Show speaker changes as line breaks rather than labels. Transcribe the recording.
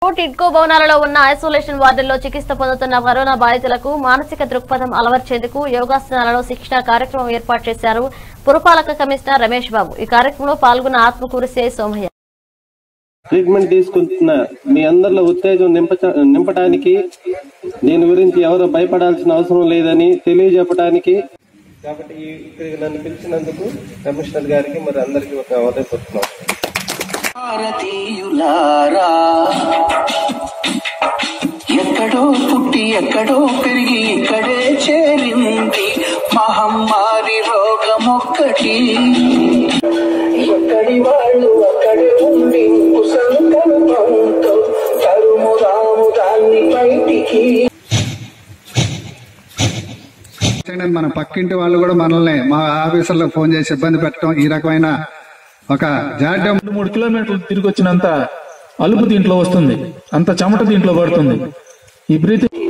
టిడ్కో భవనాలలో ఉన్న ఐసోలేషన్ వార్డుల్లో చికిత్స పొందుతున్న కరోనా బాధితులకు మానసిక దృక్పథం అలవర్చేందుకు యోగాసనాలలో శిక్షణ కార్యక్రమం ఏర్పాటు చేశారు పురపాలక కమిషనర్ రమేష్ బాబు. ఈ కార్యక్రమంలో పాల్గొన్న ఆత్మకూరు సిఐ సోమయ్య.
ట్రీట్మెంట్ తీసుకుంటున్న మీ అందరిలో ఉత్తేజం నింపడానికి దీని గురించి ఎవరు భయపడాల్సిన అవసరం లేదని తెలియజెప్పడానికి కాబట్టి నన్ను పిలిచినందుకు కమిషనర్ గారికి మరి అందరికీ ఒక ఉదయపడుతున్నాం.
భారతీయులారా ఎక్కడో పుట్టి ఎక్కడో పెరిగి ఇక్కడే చేరింది మహమ్మారి రోగమొక్కటి. ఎక్కడి వాళ్ళు అక్కడే ఉండి సంకల్పంతో తరుముదాము దాన్ని బయటికి.
మన పక్కింటి వాళ్ళు కూడా మనల్ని మా ఆఫీసర్లకు ఫోన్ చేసి ఇబ్బంది పెట్టడం ఈ రకమైన ఒక జాడ్యం.
3 కిలోమీటర్లు తిరిగి వచ్చినంత అలుపు దీంట్లో వస్తుంది, అంత చెమట దీంట్లో పడుతుంది. ఈ బ్రీతింగ్